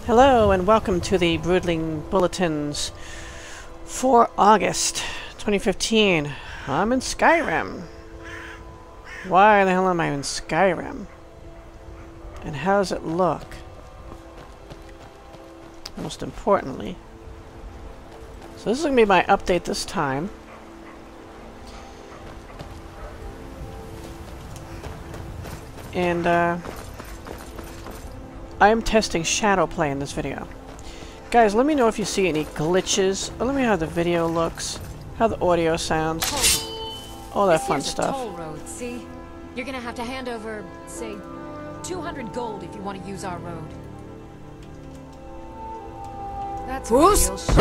Hello and welcome to the Broodling Bulletins for August 2015. I'm in Skyrim. Why the hell am I in Skyrim? And how does it look? Most importantly. So this is going to be my update this time. And I am testing Shadowplay in this video. Guys, let me know if you see any glitches, or let me know how the video looks, how the audio sounds, all that fun stuff. Toll road, see? You're gonna have to hand over, say, 200 gold if you want to use our road. That's a real shit.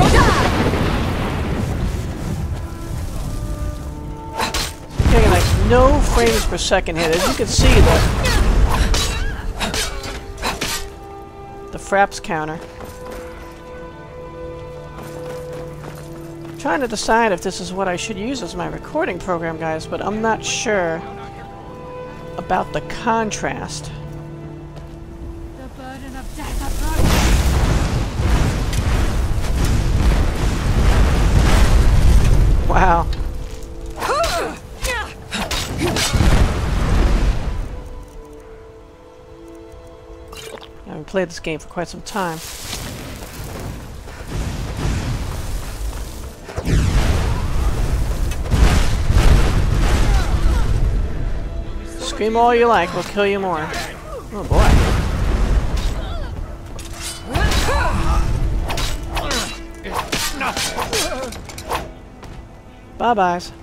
Getting like no frames per second hit. As you can see, the fraps counter. I'm trying to decide if this is what I should use as my recording program, guys, but I'm not sure about the contrast. The burden of death approaches. Wow. I haven't played this game for quite some time. Scream all you like, we'll kill you more. Oh boy. Bye-byes.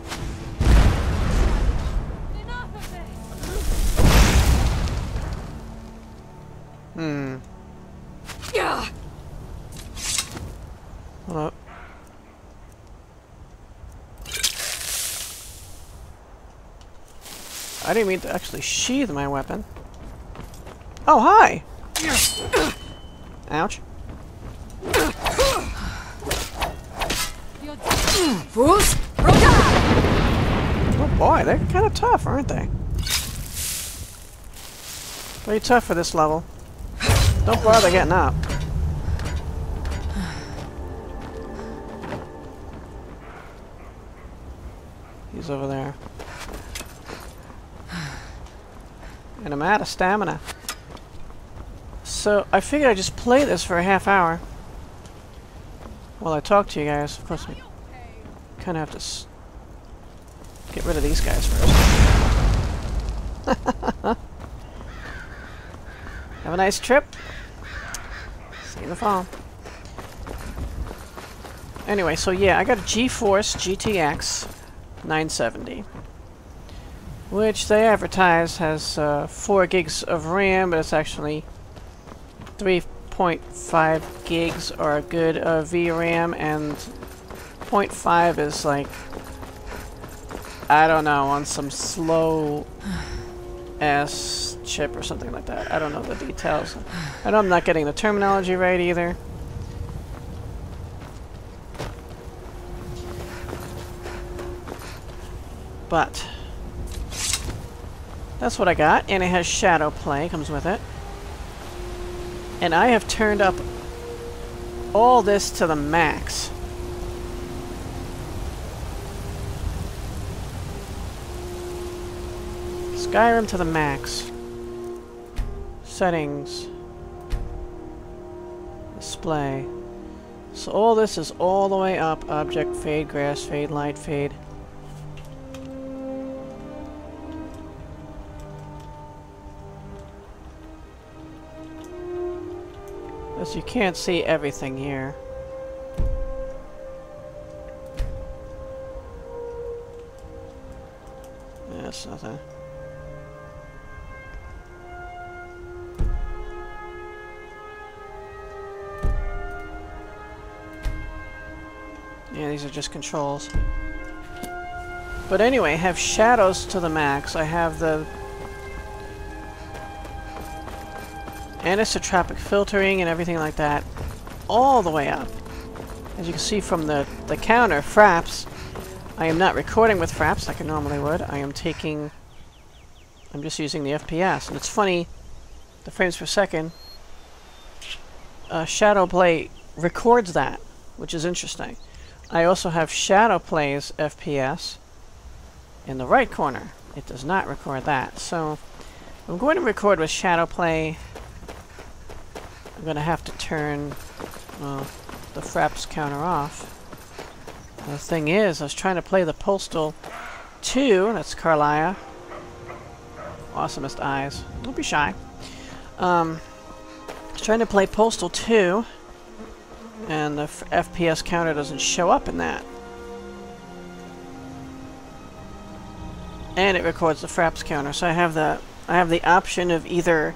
Hold up. I didn't mean to actually sheath my weapon. Oh, hi! Ouch. Oh boy, they're kind of tough, aren't they? Pretty tough for this level. Don't bother getting up. He's over there. And I'm out of stamina. So I figured I'd just play this for a half hour while I talk to you guys. Of course, we kind of have to get rid of these guys first. Have a nice trip. See you in the fall. Anyway, so yeah, I got a GeForce GTX 970, which they advertise has 4 gigs of RAM, but it's actually 3.5 gigs are good VRAM, and 0.5 is like, I don't know, on some slow ass chip or something like that. I don't know the details. I know I'm not getting the terminology right either. But that's what I got, and it has Shadowplay, comes with it. And I have turned up all this to the max. Skyrim to the max. Settings. Display. So all this is all the way up. Object fade, grass fade, light fade. As you can't see everything here. That's nothing. Yeah, these are just controls. But anyway, I have shadows to the max. I have the anisotropic filtering and everything like that all the way up. As you can see from the counter, fraps, I am not recording with fraps like I normally would. I'm just using the FPS. And it's funny, the frames per second Shadowplay records that, which is interesting. I also have Shadowplay's FPS in the right corner. It does not record that. So I'm going to record with Shadowplay. I'm going to have to turn the fraps counter off. And the thing is, I was trying to play the Postal 2. That's Carlia. Awesomest eyes. Don't be shy. I was trying to play Postal 2, and the FPS counter doesn't show up in that. And it records the fraps counter, so I have the option of either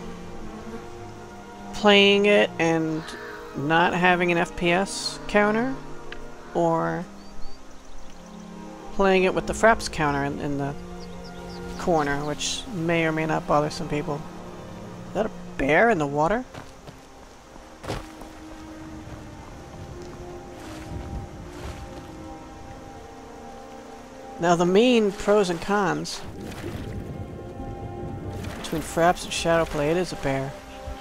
playing it and not having an FPS counter, or playing it with the fraps counter in the corner, which may or may not bother some people. Is that a bear in the water? Now the main pros and cons between fraps and Shadowplay, it is a bear.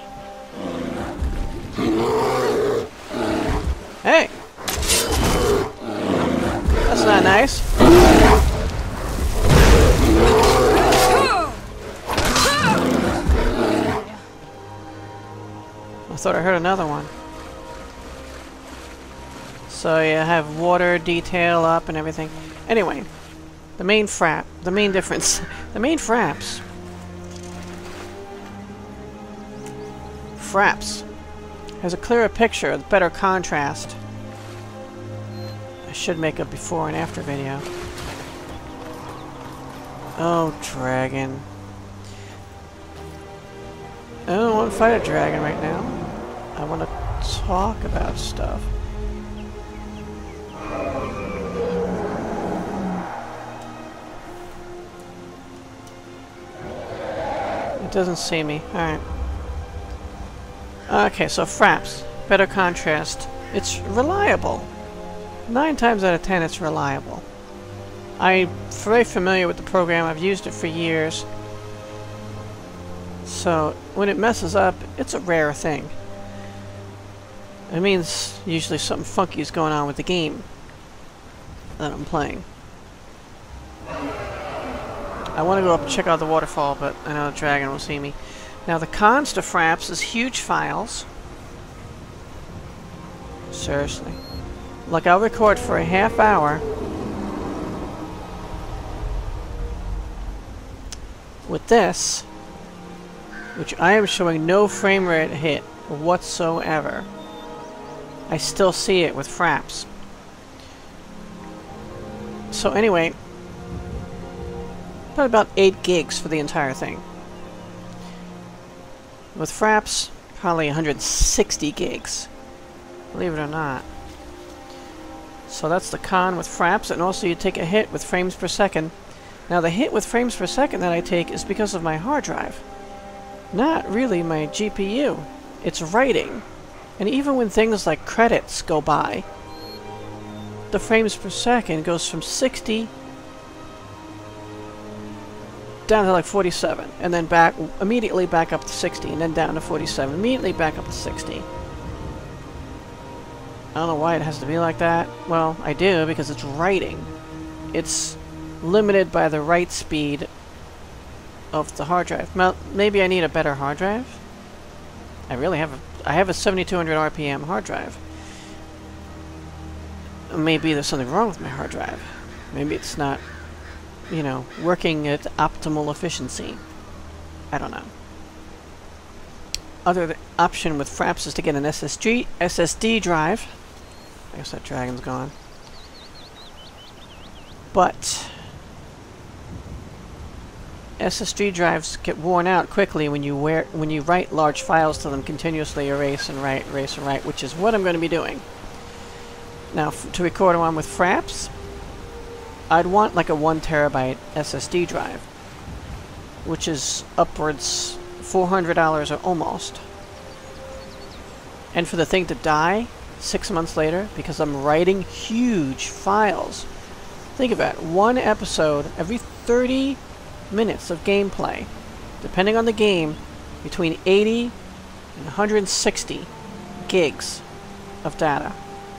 Hey! That's not nice. I thought I heard another one. So you have water detail up and everything. Anyway, the main difference, the main fraps. Fraps has a clearer picture, with better contrast. I should make a before and after video. Oh, dragon. I don't want to fight a dragon right now. I want to talk about stuff. It doesn't see me. Alright. Okay, so fraps. Better contrast. It's reliable. 9 times out of 10 it's reliable. I'm very familiar with the program. I've used it for years. So when it messes up, it's a rare thing. It means usually something funky is going on with the game that I'm playing. I want to go up and check out the waterfall, but I know the dragon will see me. Now the cons to fraps is huge files. Seriously. Like, I'll record for a half hour with this, which I am showing no frame rate hit whatsoever. I still see it with fraps. So anyway, about 8 gigs for the entire thing. With fraps, probably 160 gigs. Believe it or not. So that's the con with fraps, and also you take a hit with frames per second. Now the hit with frames per second that I take is because of my hard drive. Not really my GPU. It's writing. And even when things like credits go by, the frames per second goes from 60 down to like 47, and then immediately back up to 60, and then down to 47, immediately back up to 60. I don't know why it has to be like that. Well, I do, because it's writing. It's limited by the write speed of the hard drive. Well, maybe I need a better hard drive? I have a 7200 RPM hard drive. Maybe there's something wrong with my hard drive. Maybe it's not, you know, working at optimal efficiency. I don't know. Other option with fraps is to get an SSD drive. I guess that dragon's gone. But SSD drives get worn out quickly when you write large files to them continuously, erase and write, which is what I'm going to be doing. Now, to record one with fraps, I'd want like a 1 terabyte SSD drive, which is upwards $400 or almost. And for the thing to die 6 months later, because I'm writing huge files. Think of that, one episode every 30 minutes of gameplay, depending on the game, between 80 and 160 gigs of data.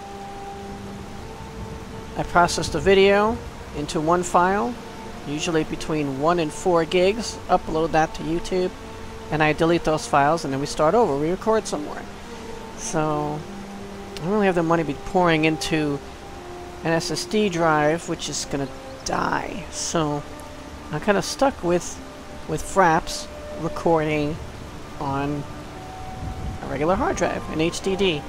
I process the video into one file, usually between 1 and 4 gigs, upload that to YouTube, and I delete those files, and then we start over, we record some more. So, I don't really have the money to be pouring into an SSD drive, which is gonna die. So, I'm kind of stuck with Fraps recording on a regular hard drive, an HDD.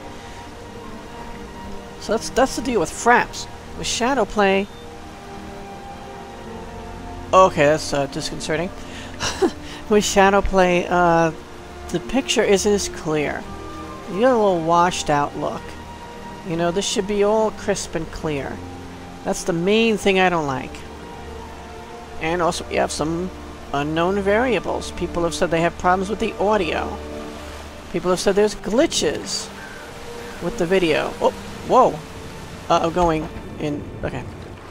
So that's the deal with Fraps. With Shadowplay, okay, that's disconcerting. With Shadowplay, the picture isn't as clear. You got a little washed out look. You know, this should be all crisp and clear. That's the main thing I don't like. And also, we have some unknown variables. People have said they have problems with the audio. People have said there's glitches with the video. Oh, whoa! I'm going in. Okay.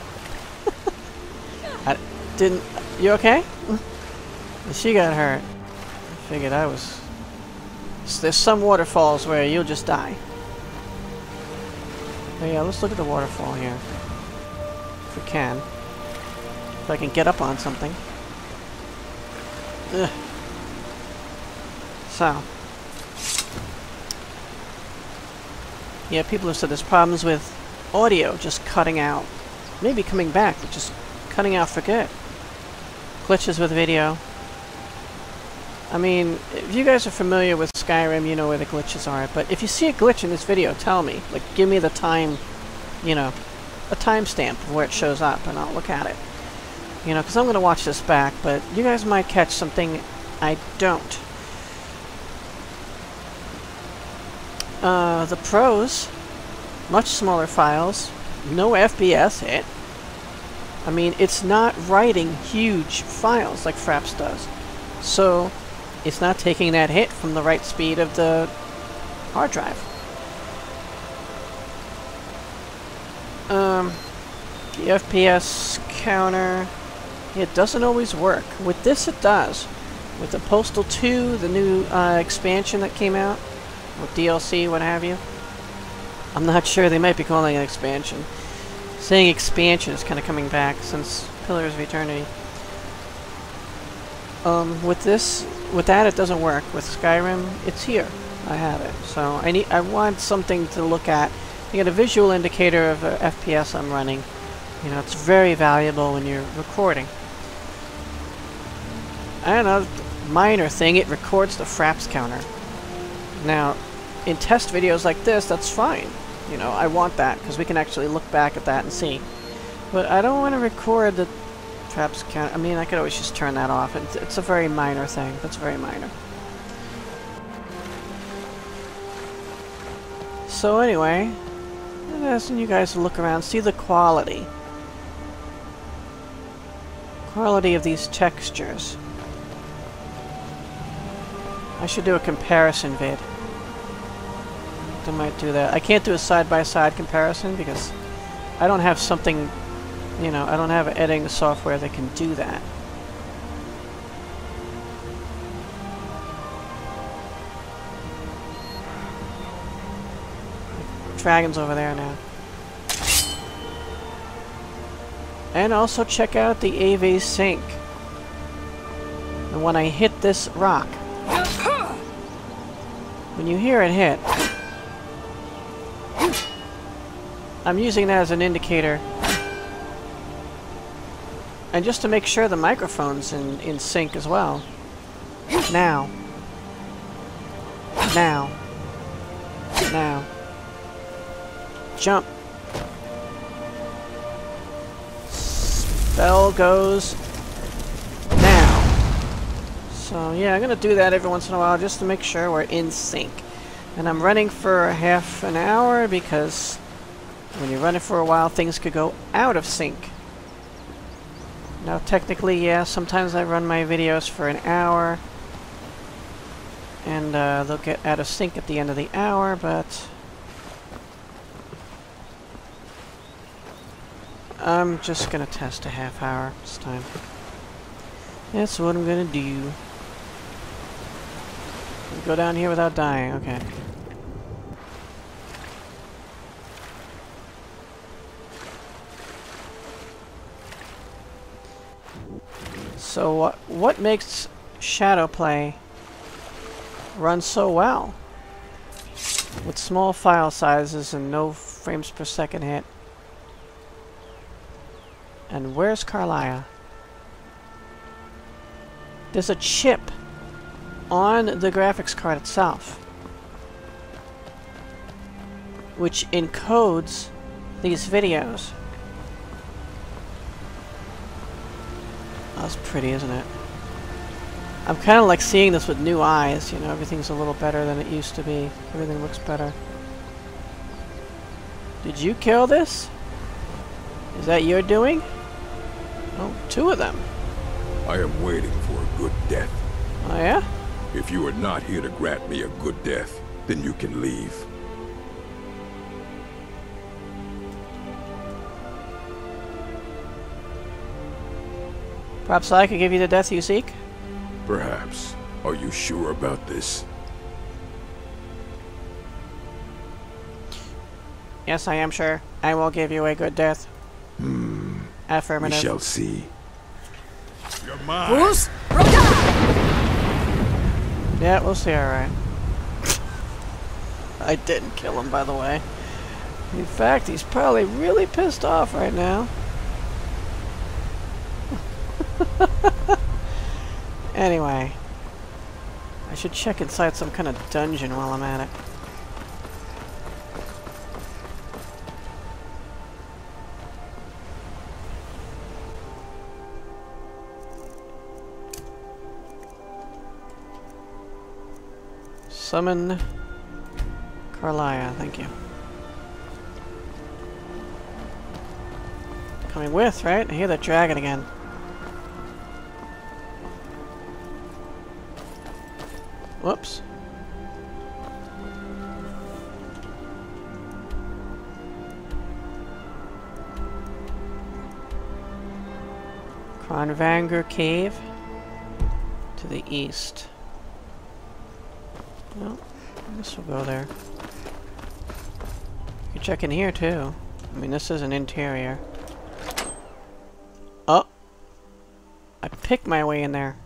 I didn't. You okay? She got hurt. I figured I was. There's some waterfalls where you'll just die. But yeah, let's look at the waterfall here. If we can. If I can get up on something. Ugh. So. Yeah, people have said there's problems with audio just cutting out. Maybe coming back, but just cutting out for good. Glitches with video. I mean, if you guys are familiar with Skyrim, you know where the glitches are. But if you see a glitch in this video, tell me. Like, give me the time, you know, a timestamp of where it shows up, and I'll look at it. You know, because I'm going to watch this back, but you guys might catch something I don't. The pros, much smaller files, no FPS hit. I mean, it's not writing huge files like Fraps does. So, it's not taking that hit from the write speed of the hard drive. The FPS counter, it doesn't always work. With this it does. With the Postal 2, the new expansion that came out, with DLC, what have you. I'm not sure, they might be calling it an expansion. Saying expansion is kind of coming back since Pillars of Eternity. With that it doesn't work. With Skyrim, it's here. I have it. So I want something to look at. You get a visual indicator of FPS I'm running. You know, it's very valuable when you're recording. I don't know, minor thing, it records the Fraps counter. Now, in test videos like this, that's fine. You know, I want that, because we can actually look back at that and see. But I don't want to record the Fraps counter. I mean, I could always just turn that off. It's a very minor thing. That's very minor. So anyway, I'm asking you guys to look around, see the quality. Quality of these textures. I should do a comparison vid. I might do that. I can't do a side-by-side comparison because I don't have something, you know, I don't have editing software that can do that. Dragon's over there now. And also check out the AV sync. And when I hit this rock, when you hear it hit, I'm using that as an indicator. And just to make sure the microphone's in sync as well. Now. Now. Now. Jump. Spell goes now. So yeah, I'm gonna do that every once in a while just to make sure we're in sync. And I'm running for half an hour because when you're running for a while, things could go out of sync. Now technically, yeah, sometimes I run my videos for an hour and they'll get out of sync at the end of the hour, but I'm just gonna test a half hour this time. That's what I'm gonna do. Go down here without dying, okay. So what makes Shadowplay run so well? With small file sizes and no frames per second hit. And where's Carlia? There's a chip on the graphics card itself, which encodes these videos. Oh, that's pretty, isn't it? I'm kind of like seeing this with new eyes, you know, everything's a little better than it used to be. Everything looks better. Did you kill this? Is that your doing? Oh, 2 of them. I am waiting for a good death. Oh, yeah? If you are not here to grant me a good death, then you can leave. Perhaps I could give you the death you seek? Perhaps. Are you sure about this? Yes, I am sure. I will give you a good death. Affirmative. We shall see. You're mine. Bruce, Yeah, we'll see, alright. I didn't kill him, by the way. In fact, he's probably really pissed off right now. Anyway. I should check inside some kind of dungeon while I'm at it. Summon Carlia, thank you. Coming with, right? I hear that dragon again. Whoops. Kronvanger Cave to the east. Well, I guess we'll go there. You can check in here too. I mean, this is an interior. Oh! I picked my way in there.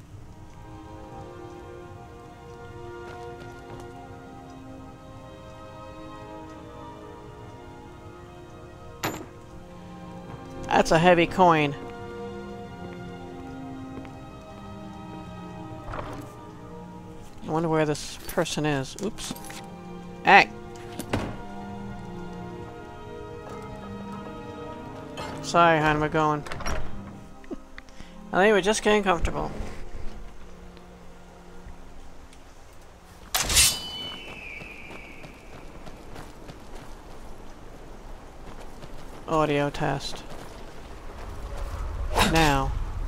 That's a heavy coin. I wonder where this person is. Oops. Hey! Sorry, hon, we're going. I think we're just getting comfortable. Audio test. Now.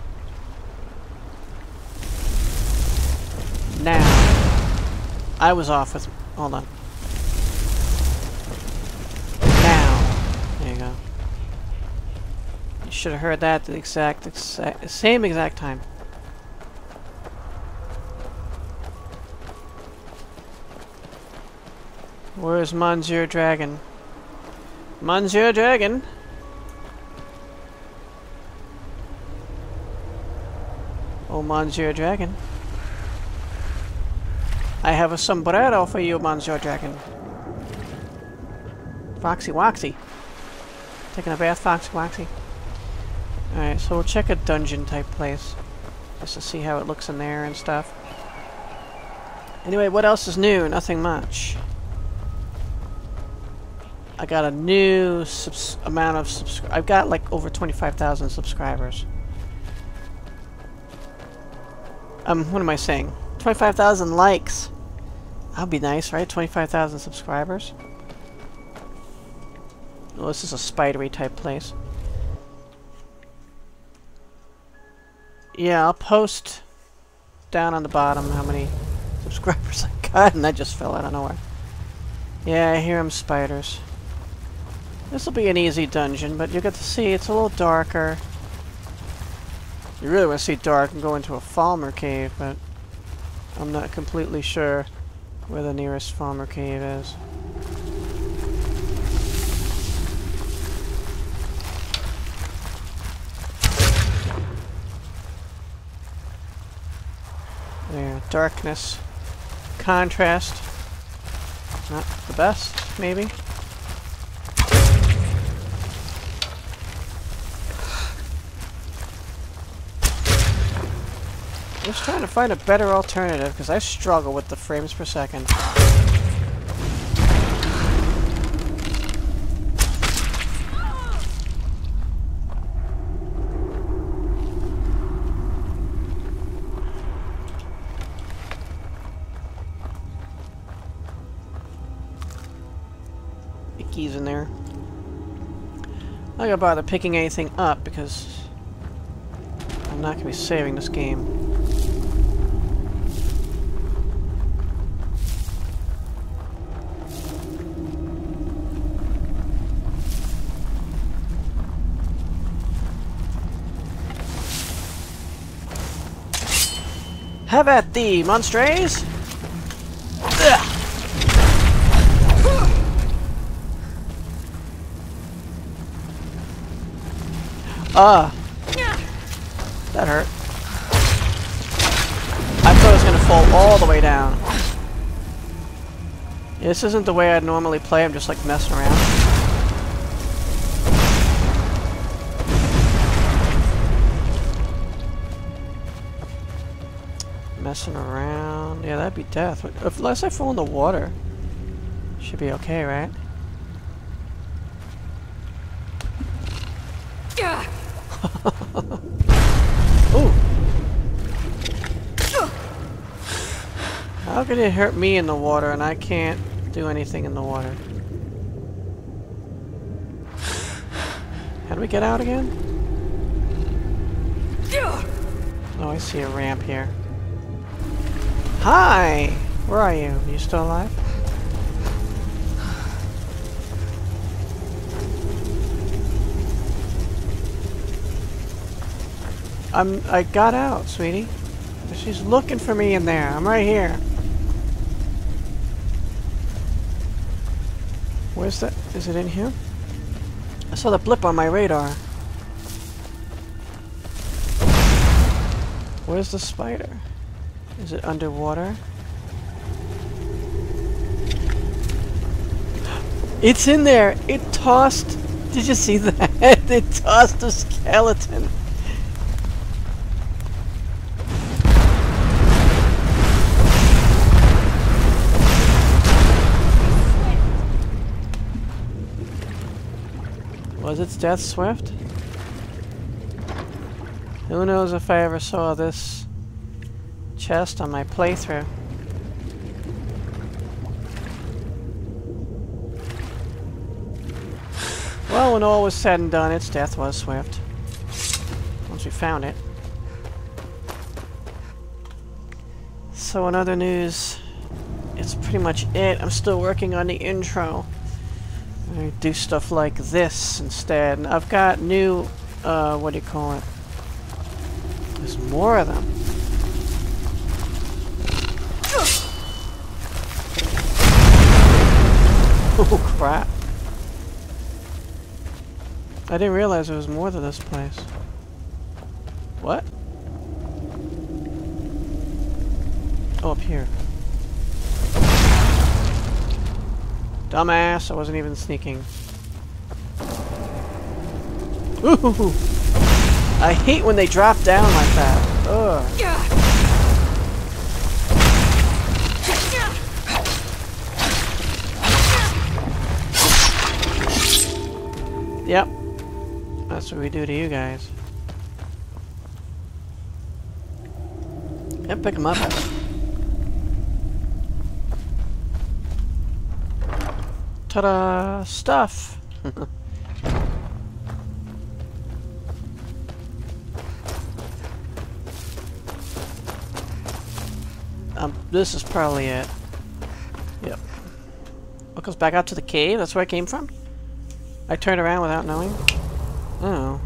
I was off with... Hold on. Now. There you go. You should have heard that at the same exact time. Where's Monsieur Dragon? Monsieur Dragon? Oh, Monsieur Dragon. I have a sombrero for you, Monsieur Dragon. Foxy Woxy. Taking a bath, Foxy Woxy. Alright, so we'll check a dungeon type place. Just to see how it looks in there and stuff. Anyway, what else is new? Nothing much. I got a new amount of subscribers. I've got like over 25,000 subscribers. What am I saying? 25,000 likes. That'd be nice, right? 25,000 subscribers. Well, this is a spidery type place. Yeah, I'll post down on the bottom how many subscribers I got, and that just fell out of nowhere. Yeah, I hear them spiders. This will be an easy dungeon, but you get to see it's a little darker. You really want to see dark and go into a Falmer cave, but I'm not completely sure where the nearest Falmer cave is. darkness contrast. Not the best, maybe. Just trying to find a better alternative because I struggle with the frames per second. Keys in there. I'm not gonna bother picking anything up because I'm not gonna be saving this game. Have at thee, monstres! Ugh. That hurt. I thought it was gonna fall all the way down. This isn't the way I'd normally play, I'm just like messing around. Messing around. Yeah, that'd be death. Unless I fall in the water. Should be okay, right? Ooh. How could it hurt me in the water and I can't do anything in the water? How do we get out again? Oh, I see a ramp here. Hi! Where are you? Are you still alive? I got out, sweetie. She's looking for me in there. I'm right here. Where's that? Is it in here? I saw the blip on my radar. Where's the spider? Is it underwater? It's in there! It tossed... Did you see that? It tossed a skeleton. Was its death swift? Who knows if I ever saw this chest on my playthrough. Well, when all was said and done, its death was swift. Once we found it. So in other news, it's pretty much it. I'm still working on the intro. I do stuff like this instead. And I've got new, what do you call it? There's more of them. Oh crap. I didn't realize there was more to this place. What? Oh, up here. Dumbass, I wasn't even sneaking. Ooh! I hate when they drop down like that. Ugh. Yep. That's what we do to you guys. Yep, pick them up. Ta-da! Stuff! This is probably it. Yep. What goes back out to the cave? That's where I came from? I turned around without knowing? Oh.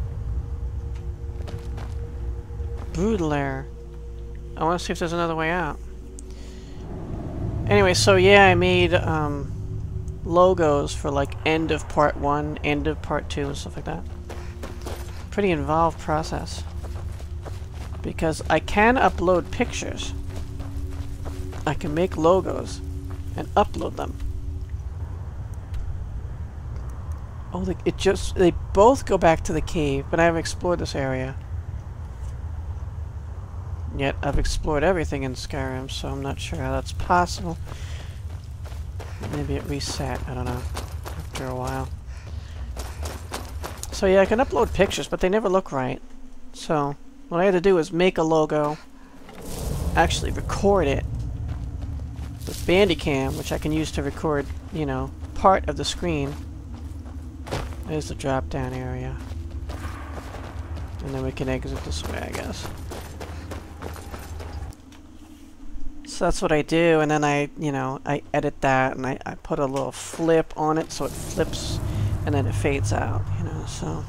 Broodling. I want to see if there's another way out. Anyway, so yeah, I made logos for like end of part 1, end of part 2, and stuff like that. Pretty involved process. Because I can upload pictures. I can make logos and upload them. Oh, they both go back to the cave, but I haven't explored this area. Yet I've explored everything in Skyrim, so I'm not sure how that's possible. Maybe it reset, I don't know, after a while. So yeah, I can upload pictures, but they never look right. So what I had to do is make a logo, actually record it with Bandicam, which I can use to record, you know, part of the screen. There's the drop down area. And then we can exit this way, I guess. So that's what I do, and then I edit that, and I put a little flip on it so it flips, and then it fades out, you know, so.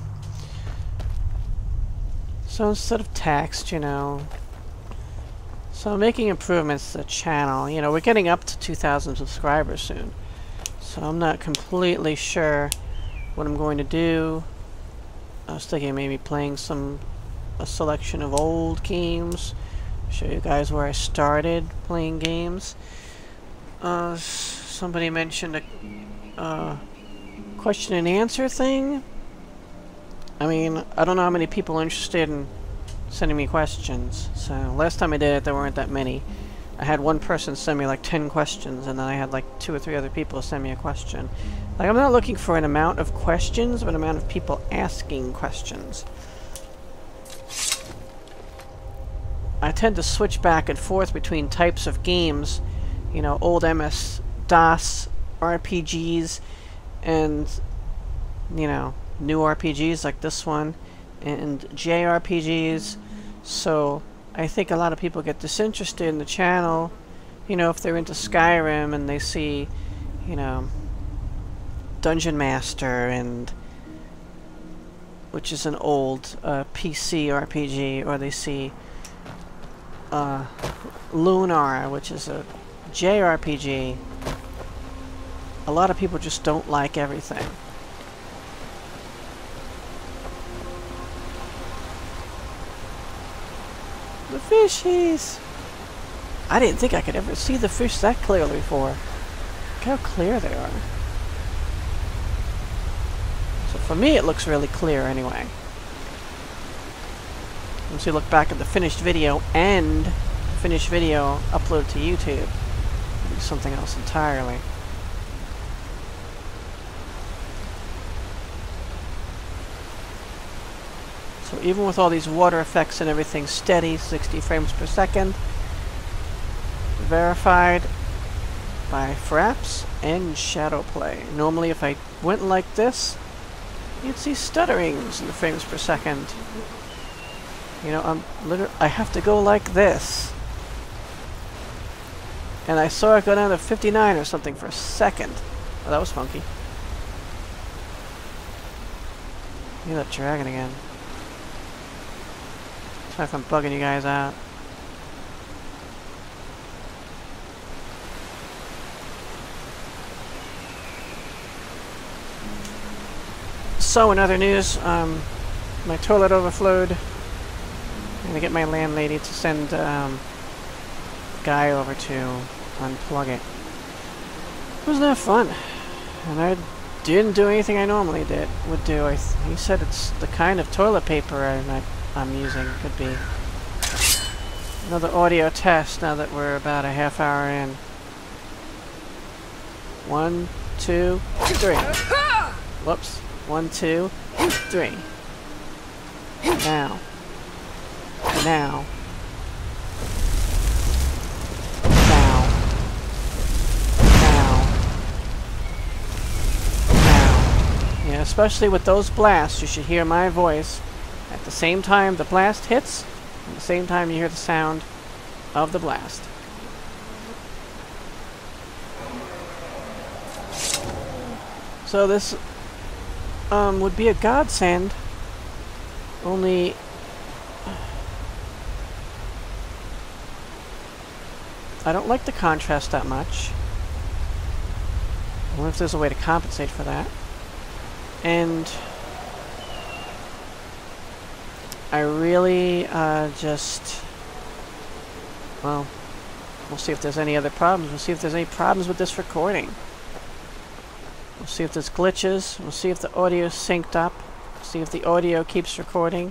So instead of text, you know. So I'm making improvements to the channel. You know, we're getting up to 2,000 subscribers soon. So I'm not completely sure what I'm going to do. I was thinking maybe playing a selection of old games. Show you guys where I started playing games. Somebody mentioned a question and answer thing. I mean, I don't know how many people are interested in sending me questions. So last time I did it, there weren't that many. I had one person send me like 10 questions, and then I had like 2 or 3 other people send me a question. Like, I'm not looking for an amount of questions, but an amount of people asking questions. I tend to switch back and forth between types of games, you know, old MS-DOS RPGs and, you know, new RPGs like this one, and JRPGs. So I think a lot of people get disinterested in the channel, you know, if they're into Skyrim and they see, you know, Dungeon Master, and which is an old PC RPG, or they see Lunar, which is a JRPG. A lot of people just don't like everything. The fishies! I didn't think I could ever see the fish that clearly before. Look how clear they are. So for me it looks really clear anyway. Once you look back at the finished video and the finished video uploaded to YouTube, it'll be something else entirely. So even with all these water effects and everything steady, 60 frames per second, verified by Fraps and Shadowplay. Normally if I went like this, you'd see stutterings in the frames per second. You know, I have to go like this. And I saw it go down to 59 or something for a second. Oh, that was funky. Look at that dragon again. Sorry if I'm bugging you guys out. So in other news, my toilet overflowed. I'm gonna get my landlady to send a guy over to unplug it. It wasn't that fun, and I didn't do anything I normally would do. He said it's the kind of toilet paper I'm using. Could be another audio test now that we're about a half hour in. 1, 2, 3. Whoops. 1, 2, 3. Now. Now. Now. Now. Now. Yeah, especially with those blasts, you should hear my voice at the same time the blast hits, and at the same time you hear the sound of the blast. So this would be a godsend, only I don't like the contrast that much. I wonder if there's a way to compensate for that. And I really well, We'll see if there's any other problems. We'll see if there's any problems with this recording. We'll see if there's glitches. We'll see if the audio's synced up. See if the audio keeps recording.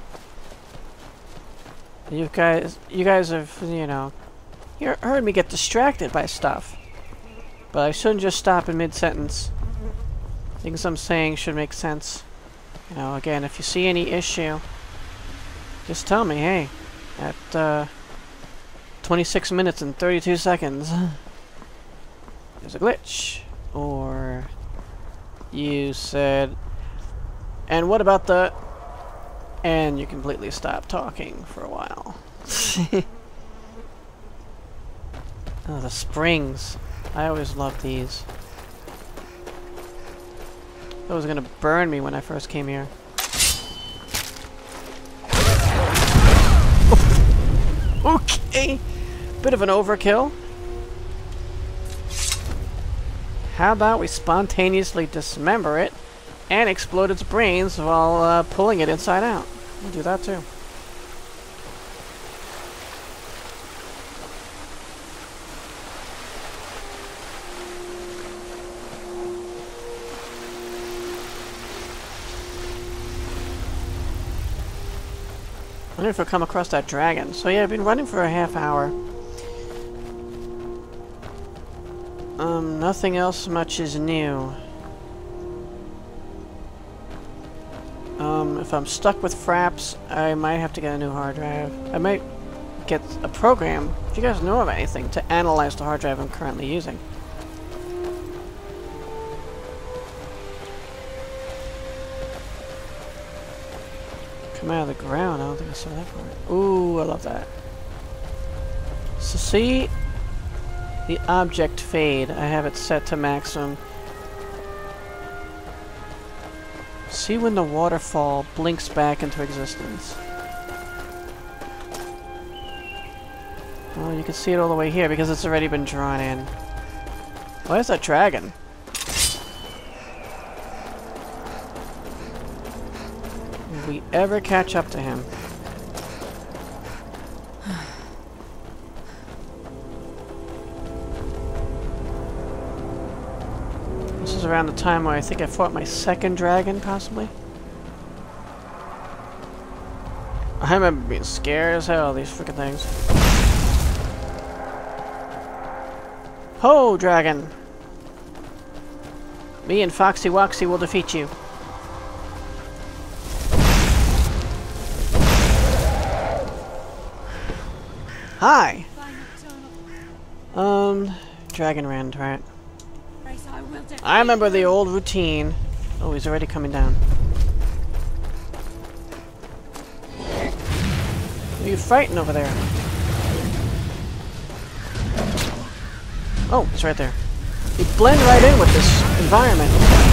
You guys have, you know, heard me get distracted by stuff. But I shouldn't just stop in mid-sentence. Things I'm saying should make sense. You know, again, if you see any issue, just tell me, hey, at 26 minutes and 32 seconds, there's a glitch. Or you said, and what about the... And you completely stop talking for a while. Oh, the springs. I always loved these. It was gonna burn me when I first came here. Okay! Bit of an overkill. How about we spontaneously dismember it and explode its brains while pulling it inside out? We'll do that too. I wonder if I'll come across that dragon. So yeah, I've been running for a half hour. Nothing else much is new. If I'm stuck with fraps, I might have to get a new hard drive. I might get a program, if you guys know of anything, to analyze the hard drive I'm currently using. Come out of the ground. I don't think I saw that part. Ooh, I love that. So see the object fade. I have it set to maximum. See when the waterfall blinks back into existence. Well, you can see it all the way here because it's already been drawn in. Why is that dragon? Will we ever catch up to him? This is around the time where I think I fought my second dragon, possibly. I remember being scared as hell of these freaking things. Ho, dragon! Me and Foxy Woxy will defeat you. Hi! Dragon Rand, right? I remember the old routine. Oh, he's already coming down. Who are you fighting over there? Oh, it's right there. You blend right in with this environment.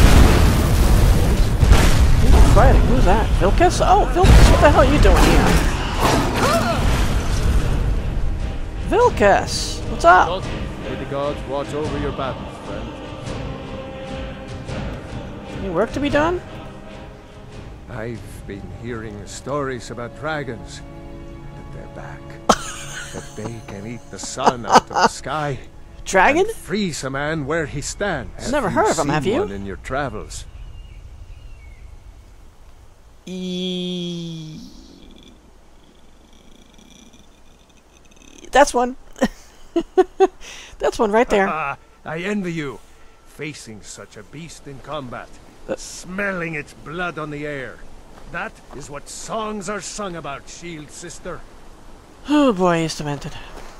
Who's you fighting? Who's that? Vilkas? Oh, Vilkas, what the hell are you doing here? Vilkas! What's up? May the gods watch over your battles, friend. Any work to be done? I've been hearing stories about dragons. That they're back. That they can eat the sun out of the sky. Dragon? And freeze a man where he stands. I've never heard of him, have you? One in your travels. That's one. That's one right there. I envy you, facing such a beast in combat, smelling its blood on the air. That is what songs are sung about, Shield Sister. Oh boy, he's demented.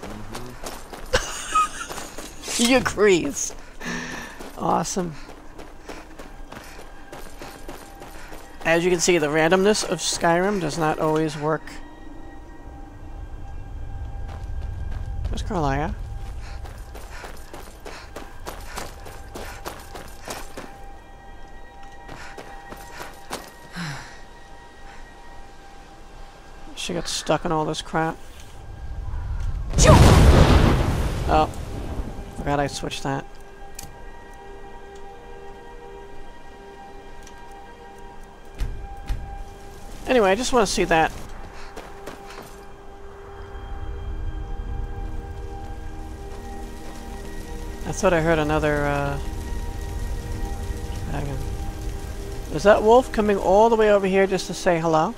He agrees. Awesome. As you can see, the randomness of Skyrim does not always work. Where's Carlia? She got stuck in all this crap. Oh. Forgot I switched that. Anyway, I just want to see that. I thought I heard another, dragon. Is that wolf coming all the way over here just to say hello?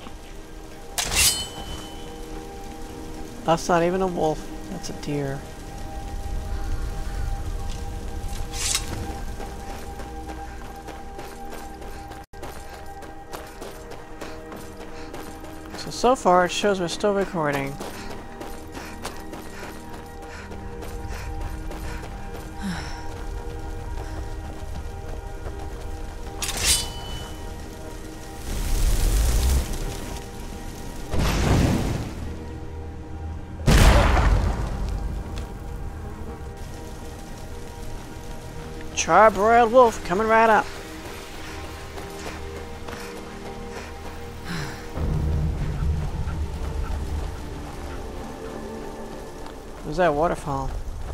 That's not even a wolf. That's a deer. So far, it shows we're still recording. Charbroiled wolf coming right up. Where's that waterfall?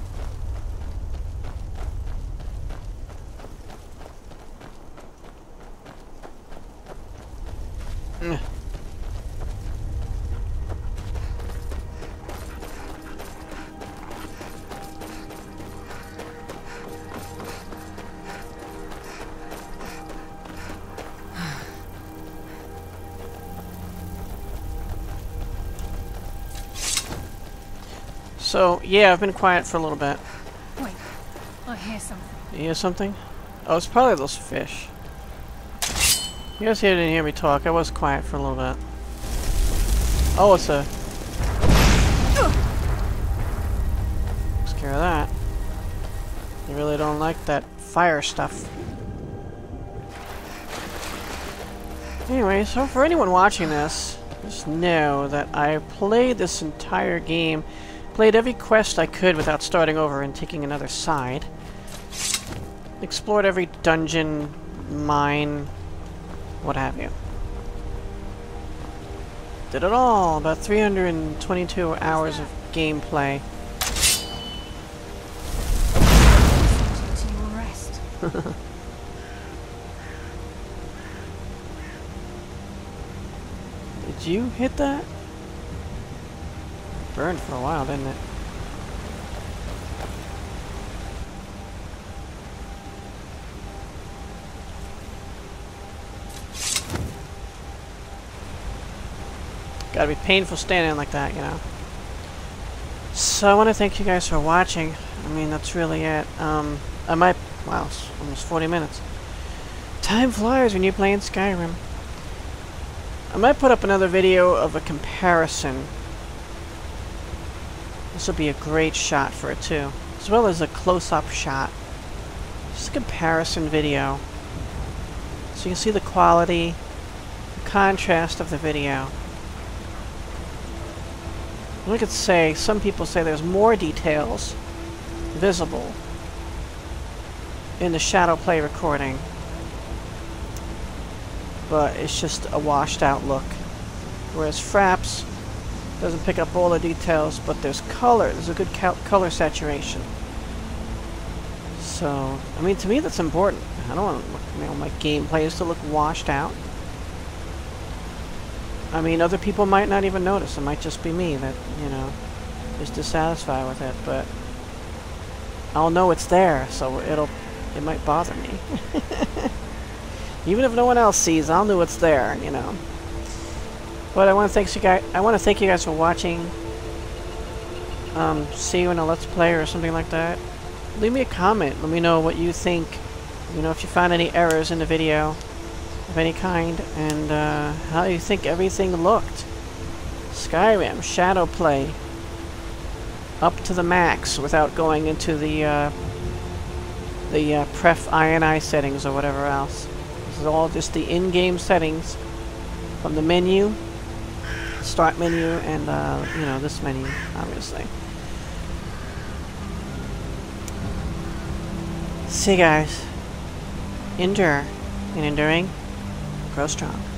So, yeah, I've been quiet for a little bit. Wait, I hear something. You hear something? Oh, it's probably those fish. You guys didn't hear me talk. I was quiet for a little bit. Oh, it's a... Takes care of that. I really don't like that fire stuff. Anyway, so for anyone watching this, just know that I played this entire game. Played every quest I could without starting over and taking another side. Explored every dungeon, mine, what have you. Did it all. About 322 hours of gameplay. Did you hit that? Burned for a while, didn't it? Gotta be painful standing like that, you know. So I want to thank you guys for watching. I mean, that's really it. I might... Wow, it's almost 40 minutes. Time flies when you're playing Skyrim. I might put up another video of a comparison. This will be a great shot for it too, as well as a close-up shot. Just a comparison video, so you can see the quality, the contrast of the video. We could say, some people say there's more details visible in the Shadowplay recording, but it's just a washed-out look, whereas Fraps doesn't pick up all the details, but there's color. There's a good color saturation. So, I mean, to me that's important. I don't want to look, you know, my gameplay is to look washed out. I mean, other people might not even notice. It might just be me that, you know, is dissatisfied with it, but I'll know it's there, so it might bother me. Even if no one else sees, I'll know it's there, you know. But I want to thank you guys for watching. See you in a Let's Play or something like that. Leave me a comment. Let me know what you think. You know, if you found any errors in the video of any kind, and how you think everything looked. Skyrim, Shadowplay, up to the max without going into the pref INI settings or whatever else. This is all just the in-game settings from the menu. Start menu, and you know, this menu, obviously. See you guys. Endure. In enduring, grow strong.